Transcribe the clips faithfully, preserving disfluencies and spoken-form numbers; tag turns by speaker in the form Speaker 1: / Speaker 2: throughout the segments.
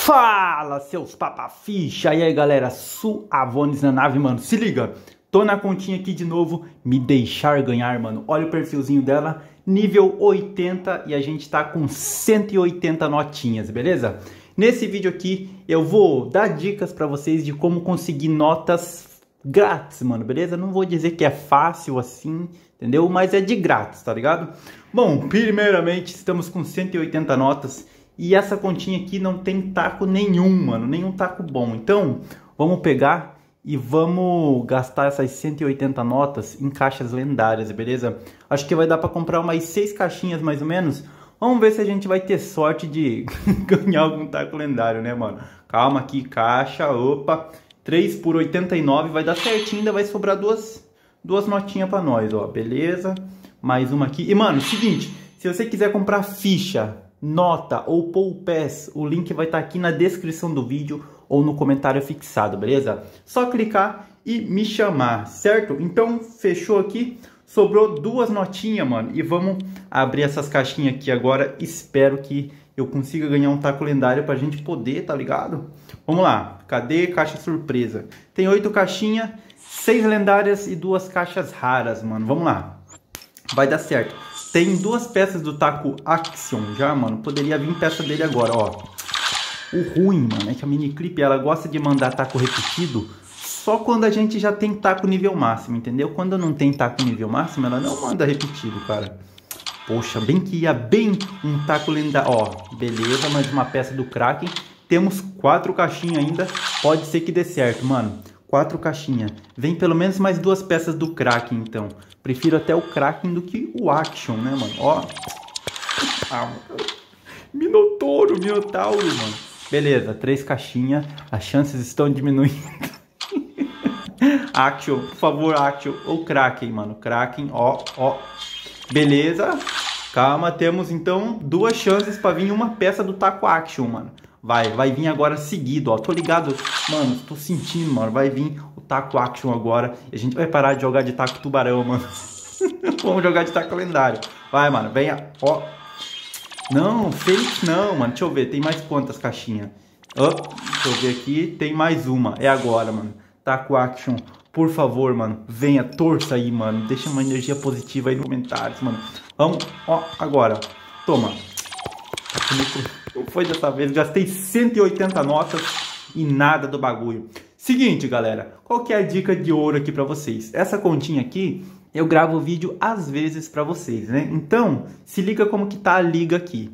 Speaker 1: Fala, seus papaficha! E aí, galera, suavones na nave, mano. Se liga, tô na continha aqui de novo, me deixar ganhar, mano. Olha o perfilzinho dela, nível oitenta e a gente tá com cento e oitenta notinhas, beleza? Nesse vídeo aqui eu vou dar dicas pra vocês de como conseguir notas grátis, mano, beleza? Não vou dizer que é fácil assim, entendeu? Mas é de grátis, tá ligado? Bom, primeiramente estamos com cento e oitenta notas. E essa continha aqui não tem taco nenhum, mano. Nenhum taco bom. Então, vamos pegar e vamos gastar essas cento e oitenta notas em caixas lendárias, beleza? Acho que vai dar pra comprar umas seis caixinhas, mais ou menos. Vamos ver se a gente vai ter sorte de ganhar algum taco lendário, né, mano? Calma aqui, caixa, opa. três por oitenta e nove, vai dar certinho. Ainda vai sobrar duas, duas notinhas pra nós, ó. Beleza? Mais uma aqui. E, mano, seguinte. Se você quiser comprar ficha, nota ou Pool Pass, o link vai estar aqui na descrição do vídeo ou no comentário fixado, beleza? Só clicar e me chamar, certo? Então, fechou aqui, sobrou duas notinhas, mano, e vamos abrir essas caixinhas aqui agora. Espero que eu consiga ganhar um taco lendário pra gente poder, tá ligado? Vamos lá, cadê caixa surpresa? Tem oito caixinhas, seis lendárias e duas caixas raras, mano, vamos lá. Vai dar certo. Tem duas peças do taco Action já, mano. Poderia vir peça dele agora, ó. O ruim, mano, é que a Miniclip, ela gosta de mandar taco repetido só quando a gente já tem taco nível máximo, entendeu? Quando não tem taco nível máximo, ela não manda repetido, cara. Poxa, bem que ia bem um taco lendário. Ó, beleza, mais uma peça do Kraken. Temos quatro caixinhas ainda. Pode ser que dê certo, mano. Quatro caixinhas. Vem pelo menos mais duas peças do Kraken, então. Prefiro até o Kraken do que o Action, né, mano? Ó. Ah, Minotouro, Minotauro, mano. Beleza, três caixinhas. As chances estão diminuindo. Action, por favor, Action. Ou Kraken, mano. Kraken, ó, ó. Beleza. Calma, temos então duas chances pra vir uma peça do taco Action, mano. Vai, vai vir agora seguido, ó. Tô ligado, mano, tô sentindo, mano. Vai vir o taco Action agora. E a gente vai parar de jogar de taco tubarão, mano. Vamos jogar de taco lendário. Vai, mano, venha, ó. Não, fake não, mano. Deixa eu ver, tem mais quantas caixinhas? Oh, deixa eu ver aqui, tem mais uma. É agora, mano. Taco Action, por favor, mano. Venha, torça aí, mano. Deixa uma energia positiva aí nos comentários, mano. Vamos, ó, agora. Toma. Não foi dessa vez, gastei cento e oitenta notas e nada do bagulho. Seguinte, galera, qual que é a dica de ouro aqui pra vocês? Essa continha aqui, eu gravo vídeo às vezes pra vocês, né? Então, se liga como que tá a liga aqui.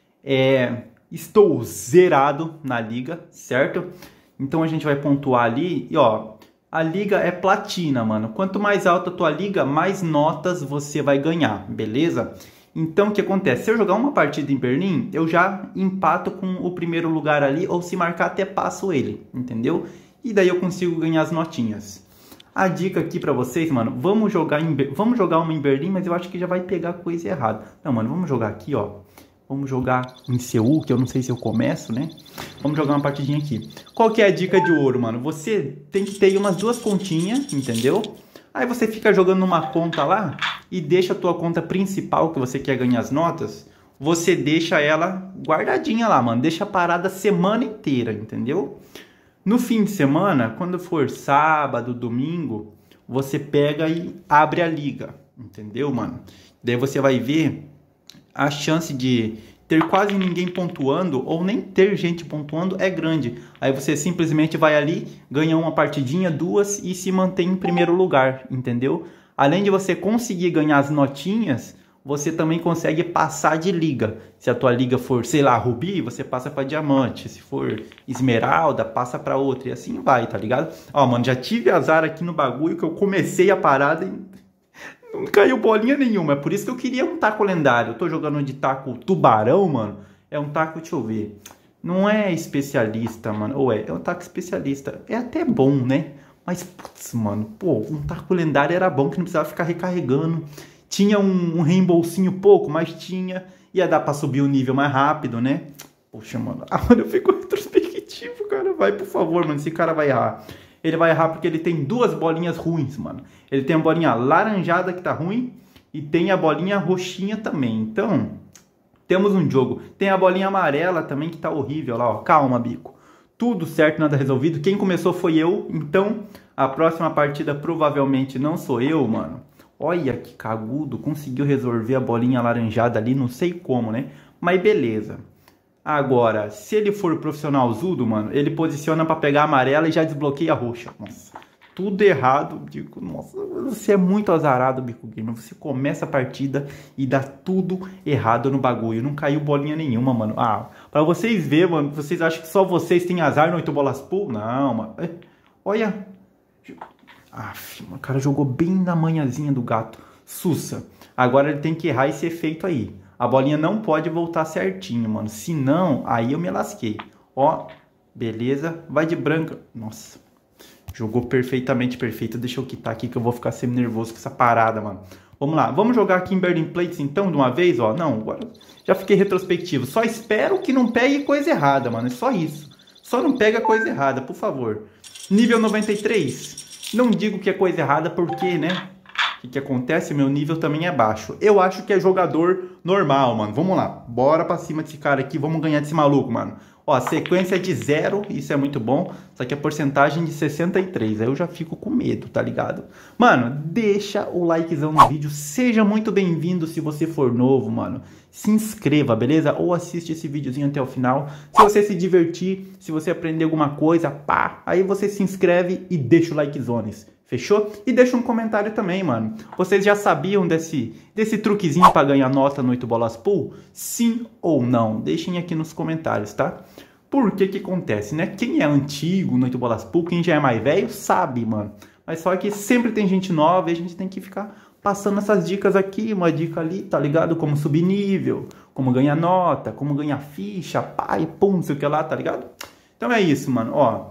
Speaker 1: É, estou zerado na liga, certo? Então a gente vai pontuar ali e ó, a liga é platina, mano. Quanto mais alta a tua liga, mais notas você vai ganhar, beleza? Então, o que acontece? Se eu jogar uma partida em Berlim, eu já empato com o primeiro lugar ali, ou se marcar até passo ele, entendeu? E daí eu consigo ganhar as notinhas. A dica aqui pra vocês, mano, vamos jogar, em, vamos jogar uma em Berlim, mas eu acho que já vai pegar coisa errada. Não, mano, vamos jogar aqui, ó. Vamos jogar em Seul, que eu não sei se eu começo, né? Vamos jogar uma partidinha aqui. Qual que é a dica de ouro, mano? Você tem que ter umas duas continhas, entendeu? Aí você fica jogando numa conta lá e deixa a tua conta principal, que você quer ganhar as notas, você deixa ela guardadinha lá, mano. Deixa parada a semana inteira, entendeu? No fim de semana, quando for sábado, domingo, você pega e abre a liga, entendeu, mano? Daí você vai ver a chance de ter quase ninguém pontuando ou nem ter gente pontuando é grande. Aí você simplesmente vai ali, ganha uma partidinha, duas e se mantém em primeiro lugar, entendeu? Além de você conseguir ganhar as notinhas, você também consegue passar de liga. Se a tua liga for, sei lá, rubi, você passa para diamante. Se for esmeralda, passa para outra e assim vai, tá ligado? Ó, mano, já tive azar aqui no bagulho que eu comecei a parada e não caiu bolinha nenhuma, é por isso que eu queria um taco lendário. Eu tô jogando de taco tubarão, mano. É um taco, deixa eu ver. Não é especialista, mano. Ou é, é um taco especialista. É até bom, né? Mas, putz, mano, pô, um taco lendário era bom que não precisava ficar recarregando. Tinha um, um reembolsinho pouco, mas tinha. Ia dar pra subir o nível mais rápido, né? Poxa, mano. Ah, mano, eu fico retrospectivo, cara. Vai, por favor, mano. Esse cara vai errar. Ele vai errar porque ele tem duas bolinhas ruins, mano. Ele tem a bolinha laranjada que tá ruim e tem a bolinha roxinha também. Então, temos um jogo. Tem a bolinha amarela também que tá horrível lá, ó. Calma, bico. Tudo certo, nada resolvido. Quem começou foi eu, então a próxima partida provavelmente não sou eu, mano. Olha que cagudo, conseguiu resolver a bolinha alaranjada ali, não sei como, né? Mas beleza. Agora, se ele for profissional zudo, mano, ele posiciona pra pegar a amarela e já desbloqueia a roxa. Nossa, tudo errado, Bico. Nossa, você é muito azarado, Bico Gamer. Você começa a partida e dá tudo errado no bagulho. Não caiu bolinha nenhuma, mano. Ah, pra vocês verem, mano, vocês acham que só vocês têm azar no oito bolas pool? Não, mano. Olha. Aff, o cara jogou bem na manhãzinha do gato. Sussa. Agora ele tem que errar esse efeito aí. A bolinha não pode voltar certinho, mano. Se não, aí eu me lasquei. Ó, beleza. Vai de branca. Nossa. Jogou perfeitamente perfeito. Deixa eu quitar aqui que eu vou ficar semi nervoso com essa parada, mano. Vamos lá. Vamos jogar aqui em Burning Plates então, de uma vez, ó. Não, agora já fiquei retrospectivo. Só espero que não pegue coisa errada, mano. É só isso. Só não pega coisa errada, por favor. Nível noventa e três. Não digo que é coisa errada porque, né? O que, que acontece? Meu nível também é baixo. Eu acho que é jogador normal, mano. Vamos lá. Bora pra cima desse cara aqui. Vamos ganhar desse maluco, mano. Ó, a sequência é de zero. Isso é muito bom. Só que a porcentagem de sessenta e três. Aí eu já fico com medo, tá ligado? Mano, deixa o likezão no vídeo. Seja muito bem-vindo se você for novo, mano. Se inscreva, beleza? Ou assiste esse videozinho até o final. Se você se divertir, se você aprender alguma coisa, pá, aí você se inscreve e deixa o likezones. Fechou? E deixa um comentário também, mano. Vocês já sabiam desse, desse truquezinho pra ganhar nota no oito bolas pool? Sim ou não? Deixem aqui nos comentários, tá? Por que que acontece, né? Quem é antigo no oito bolas pool, quem já é mais velho, sabe, mano. Mas só que sempre tem gente nova e a gente tem que ficar passando essas dicas aqui, uma dica ali, tá ligado? Como subir nível, como ganhar nota, como ganhar ficha, pai, pum, não sei o que lá, tá ligado? Então é isso, mano. Ó,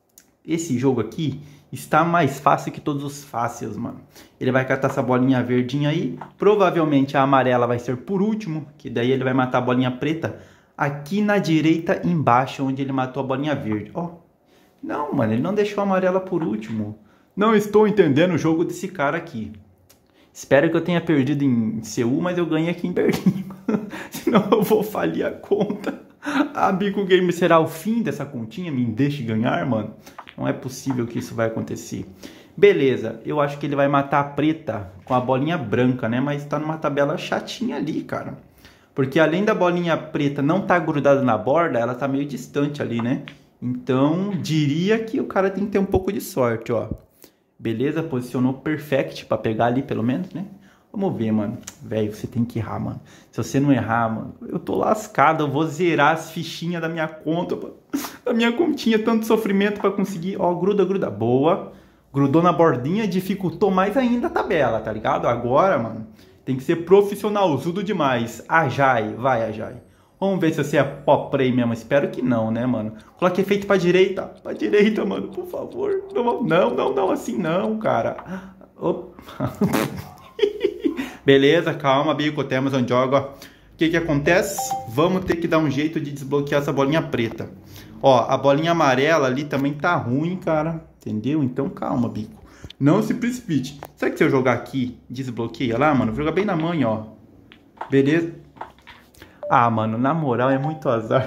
Speaker 1: esse jogo aqui está mais fácil que todos os fáceis, mano. Ele vai catar essa bolinha verdinha aí. Provavelmente a amarela vai ser por último, que daí ele vai matar a bolinha preta aqui na direita embaixo, onde ele matou a bolinha verde. Ó, não, mano, ele não deixou a amarela por último. Não estou entendendo o jogo desse cara aqui. Espero que eu tenha perdido em Seul, mas eu ganhei aqui em Berlim. Senão eu vou falir a conta. A Bico Gamer será o fim dessa continha? Me deixe ganhar, mano? Não é possível que isso vai acontecer. Beleza, eu acho que ele vai matar a preta com a bolinha branca, né? Mas tá numa tabela chatinha ali, cara. Porque além da bolinha preta não tá grudada na borda, ela tá meio distante ali, né? Então, diria que o cara tem que ter um pouco de sorte, ó. Beleza, posicionou perfect pra pegar ali pelo menos, né? Vamos ver, mano. Velho, você tem que errar, mano. Se você não errar, mano, eu tô lascado. Eu vou zerar as fichinhas da minha conta, mano. Da minha continha, tanto sofrimento pra conseguir. Ó, gruda, gruda. Boa. Grudou na bordinha, dificultou mais ainda a tabela, tá ligado? Agora, mano, tem que ser profissionalzudo demais. Ajay, vai, Ajay. Vamos ver se você é pop play mesmo. Espero que não, né, mano? Coloque efeito pra direita. Pra direita, mano, por favor. Não, não, não, não assim não, cara. Opa. Beleza, calma, Bico. Temos um jogo. O que que acontece? Vamos ter que dar um jeito de desbloquear essa bolinha preta. Ó, a bolinha amarela ali também tá ruim, cara. Entendeu? Então calma, Bico. Não se precipite. Será que se eu jogar aqui, desbloqueia lá, mano? Joga bem na mãe, ó. Beleza? Ah, mano, na moral é muito azar.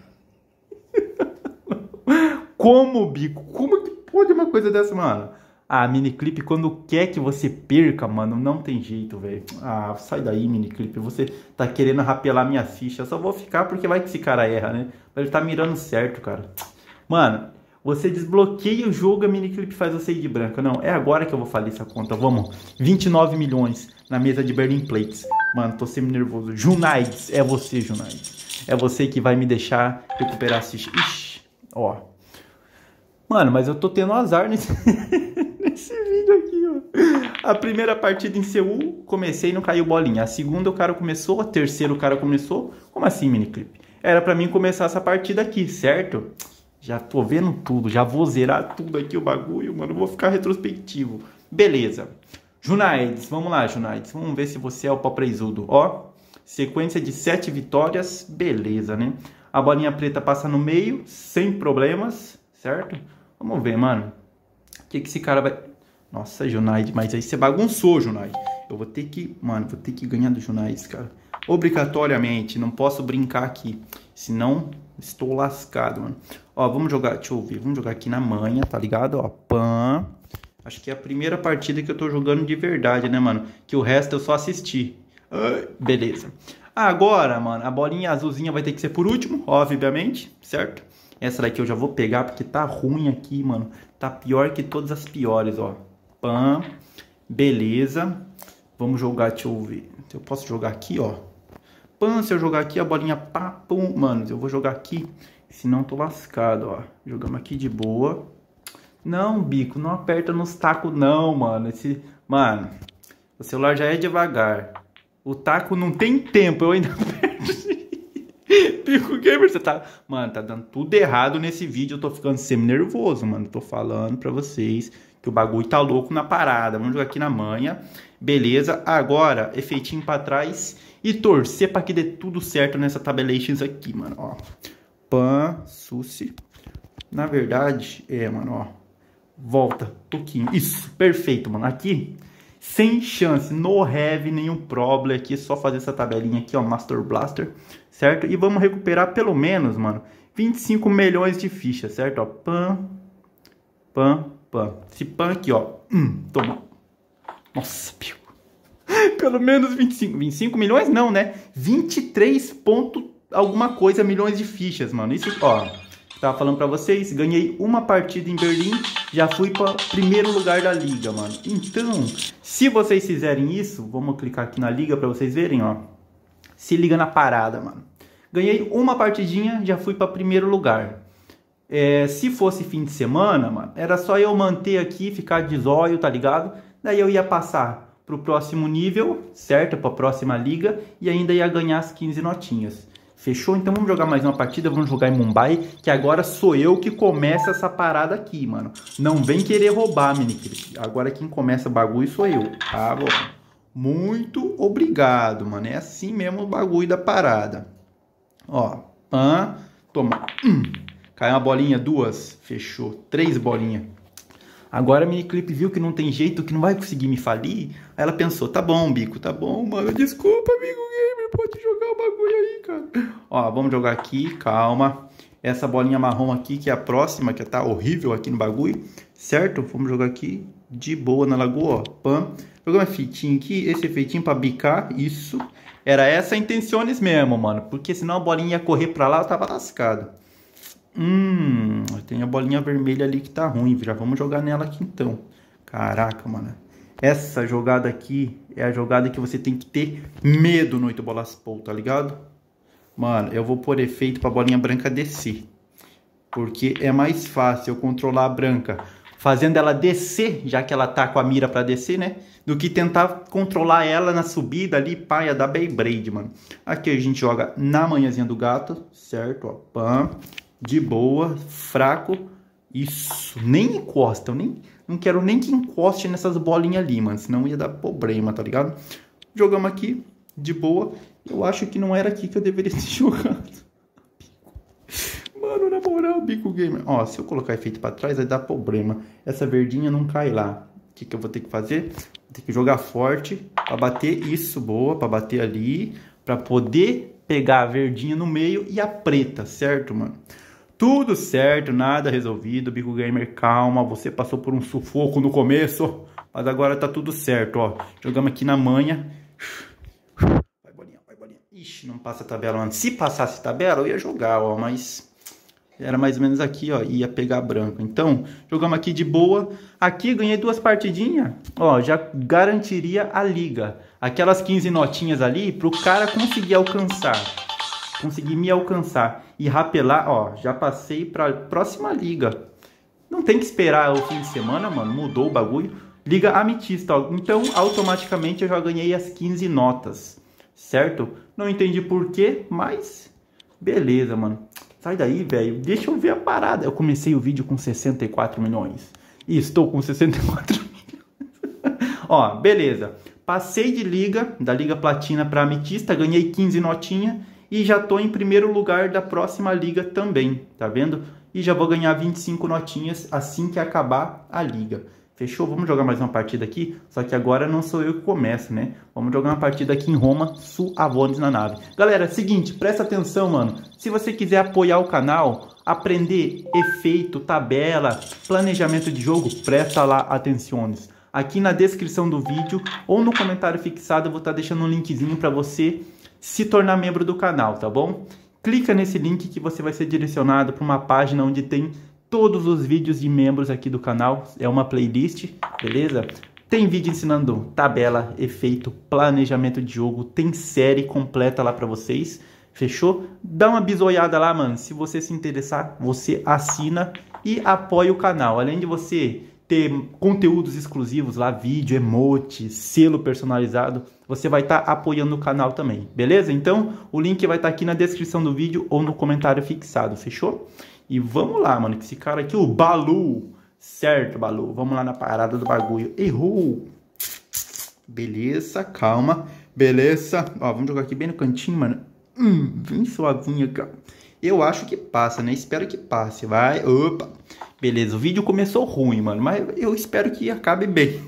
Speaker 1: Como, Bico? Como que pode uma coisa dessa, mano? Ah, miniclip, quando quer que você perca, mano, não tem jeito, velho. Ah, sai daí, miniclip. Você tá querendo rapelar minha ficha. Eu só vou ficar porque vai que esse cara erra, né? Mas ele tá mirando certo, cara. Mano, você desbloqueia o jogo, a miniclip faz você ir de branca. Não, é agora que eu vou falir essa conta. Vamos, vinte e nove milhões na mesa de Burning Plates. Mano, tô semi nervoso. Junaides, é você, Junaides. É você que vai me deixar recuperar as fichas. Ixi, ó. Mano, mas eu tô tendo azar nesse, nesse vídeo aqui, ó. A primeira partida em Seul, comecei e não caiu bolinha. A segunda o cara começou, a terceira o cara começou. Como assim, miniclip? Era pra mim começar essa partida aqui, certo? Já tô vendo tudo, já vou zerar tudo aqui o bagulho, mano. Vou ficar retrospectivo. Beleza. Junaides, vamos lá, Junaides. Vamos ver se você é o paprezudo. Ó, sequência de sete vitórias. Beleza, né? A bolinha preta passa no meio, sem problemas, certo? Vamos ver, mano. O que que esse cara vai... Nossa, Junaid, mas aí você bagunçou, Junaid. Eu vou ter que... Mano, vou ter que ganhar do Junais, cara. Obrigatoriamente. Não posso brincar aqui. Senão, estou lascado, mano. Ó, vamos jogar... Deixa eu ver. Vamos jogar aqui na manha, tá ligado? Ó, pã. Acho que é a primeira partida que eu tô jogando de verdade, né, mano? Que o resto eu só assisti. Ah, beleza. Agora, mano, a bolinha azulzinha vai ter que ser por último, obviamente, certo? Essa daqui eu já vou pegar porque tá ruim aqui, mano. Tá pior que todas as piores, ó. Pã. Beleza. Vamos jogar, deixa eu ver. Eu posso jogar aqui, ó. Pã, se eu jogar aqui, a bolinha pá, pum. Mano, eu vou jogar aqui, senão tô lascado, ó. Jogamos aqui de boa. Não, bico, não aperta nos tacos não, mano. Esse, mano, o celular já é devagar. O taco não tem tempo, eu ainda aperto. Bico Gamer, você tá... Mano, tá dando tudo errado nesse vídeo. Eu tô ficando semi-nervoso, mano. Tô falando pra vocês que o bagulho tá louco na parada. Vamos jogar aqui na manha. Beleza. Agora, efeitinho pra trás. E torcer pra que dê tudo certo nessa tabelations aqui, mano. Ó. Pan, suci. Na verdade, é, mano, ó. Volta, pouquinho. Isso, perfeito, mano. Aqui, sem chance, no heavy, nenhum problem. Aqui é só fazer essa tabelinha aqui, ó, Master Blaster, certo? E vamos recuperar pelo menos, mano, vinte e cinco milhões de fichas, certo? Ó, pam, pam, pam. Esse pam aqui, ó, hum, toma. Nossa, pico. Pelo menos vinte e cinco, vinte e cinco milhões não, né? vinte e três ponto alguma coisa milhões de fichas, mano. Isso, ó... Tava falando pra vocês, ganhei uma partida em Berlim, já fui para primeiro lugar da liga, mano. Então, se vocês fizerem isso, vamos clicar aqui na liga pra vocês verem, ó. Se liga na parada, mano. Ganhei uma partidinha, já fui para primeiro lugar. É, se fosse fim de semana, mano, era só eu manter aqui, ficar de zóio, tá ligado? Daí eu ia passar pro próximo nível, certo? Pra próxima liga, e ainda ia ganhar as quinze notinhas. Fechou? Então vamos jogar mais uma partida, vamos jogar em Mumbai, que agora sou eu que começa essa parada aqui, mano. Não vem querer roubar, Miniclip. Agora quem começa o bagulho sou eu, tá bom? Muito obrigado, mano. É assim mesmo o bagulho da parada. Ó, pã, toma. Hum. Caiu uma bolinha, duas. Fechou. Três bolinhas. Agora a Miniclip viu que não tem jeito, que não vai conseguir me falir. Aí ela pensou, tá bom, bico, tá bom, mano. Desculpa, amigo gamer, pode jogar o bagulho aí, cara. Ó, vamos jogar aqui, calma. Essa bolinha marrom aqui, que é a próxima, que tá horrível aqui no bagulho, certo? Vamos jogar aqui de boa na lagoa, ó. Pam. Jogar uma fitinha aqui, esse efeitinho pra bicar, isso. Era essa a intenções mesmo, mano. Porque senão a bolinha ia correr pra lá, eu tava lascado. Hum, tem a bolinha vermelha ali que tá ruim. Já vamos jogar nela aqui então. Caraca, mano. Essa jogada aqui é a jogada que você tem que ter medo no oito bolas pool, tá ligado? Mano, eu vou pôr efeito pra bolinha branca descer. Porque é mais fácil eu controlar a branca fazendo ela descer, já que ela tá com a mira pra descer, né? Do que tentar controlar ela na subida ali, paia da Beyblade, mano. Aqui a gente joga na manhãzinha do gato, certo? Ó, pam. De boa, fraco. Isso, nem encosta. Eu nem, não quero nem que encoste nessas bolinhas ali, mano. Senão ia dar problema, tá ligado? Jogamos aqui, de boa. Eu acho que não era aqui que eu deveria ter jogado. Mano, na moral, Bico Gamer. Ó, se eu colocar efeito pra trás, vai dar problema. Essa verdinha não cai lá. O que, que eu vou ter que fazer? Vou ter que jogar forte pra bater isso, boa. Pra bater ali. Pra poder pegar a verdinha no meio e a preta, certo, mano? Tudo certo, nada resolvido, Bico Gamer, calma, você passou por um sufoco no começo, mas agora tá tudo certo, ó. Jogamos aqui na manha. Vai bolinha, vai bolinha. Ixi, não passa a tabela antes. Se passasse tabela, eu ia jogar, ó, mas era mais ou menos aqui, ó, ia pegar branco. Então, jogamos aqui de boa. Aqui ganhei duas partidinhas, ó, já garantiria a liga. Aquelas quinze notinhas ali pro cara conseguir alcançar. Conseguir me alcançar e rapelar, ó, já passei pra próxima liga. Não tem que esperar o fim de semana, mano, mudou o bagulho. Liga ametista, ó, então automaticamente eu já ganhei as quinze notas, certo? Não entendi por quê, mas beleza, mano. Sai daí, velho, deixa eu ver a parada. Eu comecei o vídeo com sessenta e quatro milhões e estou com sessenta e quatro milhões. Ó, beleza. Passei de liga, da liga platina pra ametista, ganhei quinze notinhas. E já tô em primeiro lugar da próxima liga também, tá vendo? E já vou ganhar vinte e cinco notinhas assim que acabar a liga. Fechou? Vamos jogar mais uma partida aqui, só que agora não sou eu que começo, né? Vamos jogar uma partida aqui em Roma, Suavones na nave. Galera, seguinte, presta atenção, mano. Se você quiser apoiar o canal, aprender efeito, tabela, planejamento de jogo, presta lá atenções. Aqui na descrição do vídeo ou no comentário fixado eu vou estar deixando um linkzinho para você se tornar membro do canal, tá bom? Clica nesse link que você vai ser direcionado para uma página onde tem todos os vídeos de membros aqui do canal. É uma playlist, beleza? Tem vídeo ensinando tabela, efeito, planejamento de jogo. Tem série completa lá pra vocês. Fechou? Dá uma bisoiada lá, mano. Se você se interessar, você assina e apoia o canal. Além de você ter conteúdos exclusivos lá, vídeo, emote, selo personalizado, você vai estar tá apoiando o canal também, beleza? Então, o link vai estar tá aqui na descrição do vídeo ou no comentário fixado, fechou? E vamos lá, mano, que esse cara aqui, o Balu. Certo, Balu. Vamos lá na parada do bagulho. Errou. Beleza, calma. Beleza. Ó, vamos jogar aqui bem no cantinho, mano. Hum, bem suavinho aqui, ó. Eu acho que passa, né? Espero que passe. Vai. Opa. Beleza, o vídeo começou ruim, mano. Mas eu espero que acabe bem.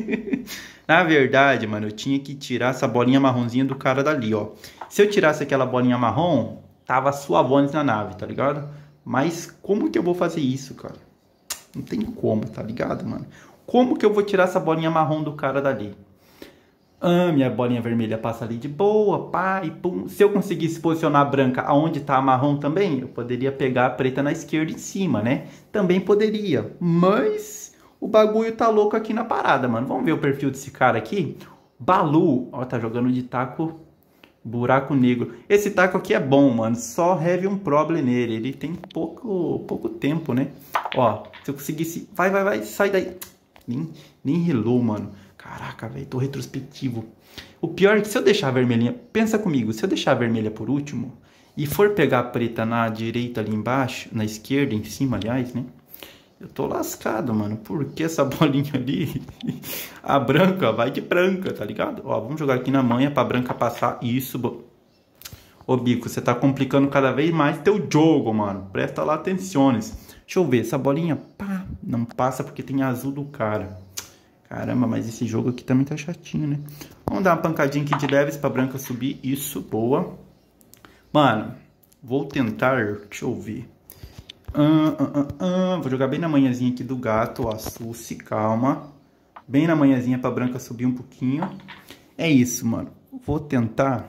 Speaker 1: Na verdade, mano, eu tinha que tirar essa bolinha marronzinha do cara dali, ó. Se eu tirasse aquela bolinha marrom, tava Suavones na nave, tá ligado? Mas como que eu vou fazer isso, cara? Não tem como, tá ligado, mano? Como que eu vou tirar essa bolinha marrom do cara dali? Ah, minha bolinha vermelha passa ali de boa, pá, e pum. Se eu conseguisse posicionar a branca aonde tá a marrom também, eu poderia pegar a preta na esquerda em cima, né? Também poderia, mas o bagulho tá louco aqui na parada, mano. Vamos ver o perfil desse cara aqui. Balu, ó, tá jogando de taco... Buraco negro. Esse taco aqui é bom, mano. Só have um problem nele. Ele tem pouco, pouco tempo, né? Ó, se eu conseguisse... Vai, vai, vai. Sai daí. Nem, nem relou, mano. Caraca, velho. Tô retrospectivo. O pior é que se eu deixar a vermelhinha... Pensa comigo. Se eu deixar a vermelha por último e for pegar a preta na direita ali embaixo, na esquerda, em cima, aliás, né? Eu tô lascado, mano. Porque essa bolinha ali... A branca vai de branca, tá ligado? Ó, vamos jogar aqui na manha pra branca passar. Isso. Ô, Bico, você tá complicando cada vez mais teu jogo, mano. Presta lá atenções. Deixa eu ver. Essa bolinha, pá, não passa porque tem azul do cara. Caramba, mas esse jogo aqui também tá chatinho, né? Vamos dar uma pancadinha aqui de leves pra branca subir. Isso, boa. Mano, vou tentar... Deixa eu ver. Ah, ah, ah, ah. Vou jogar bem na manhãzinha aqui do gato, ó, Suci, calma. Bem na manhãzinha pra branca subir um pouquinho. É isso, mano. Vou tentar...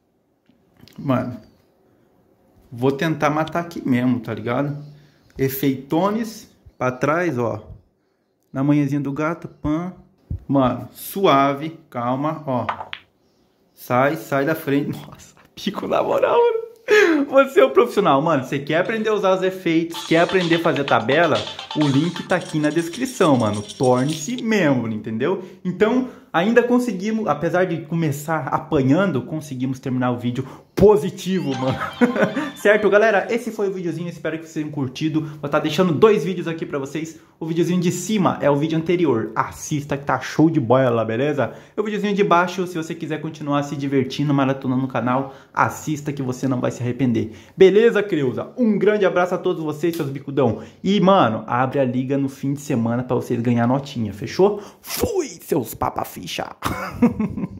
Speaker 1: Mano. Vou tentar matar aqui mesmo, tá ligado? Efeitones pra trás, ó. Na manhãzinha do gato, pã. Mano, suave, calma, ó. Sai, sai da frente. Nossa, pico na moral, mano. Você é um profissional, mano. Você quer aprender a usar os efeitos, quer aprender a fazer tabela? O link tá aqui na descrição, mano. Torne-se membro, entendeu? Então, ainda conseguimos, apesar de começar apanhando, conseguimos terminar o vídeo positivo, mano. Certo, galera? Esse foi o videozinho. Espero que vocês tenham curtido. Vou estar deixando dois vídeos aqui pra vocês. O videozinho de cima é o vídeo anterior. Assista que tá show de bola, beleza? E o videozinho de baixo, se você quiser continuar se divertindo, maratonando no canal, assista que você não vai se arrepender. Beleza, Creuza? Um grande abraço a todos vocês, seus bicudão. E, mano, abre a liga no fim de semana pra vocês ganhar notinha, fechou? Fui, seus papa-ficha!